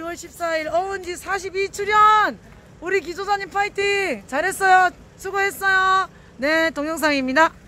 2월 14일 어운지 42출연! 우리 기조사님 파이팅! 잘했어요. 수고했어요. 네, 동영상입니다.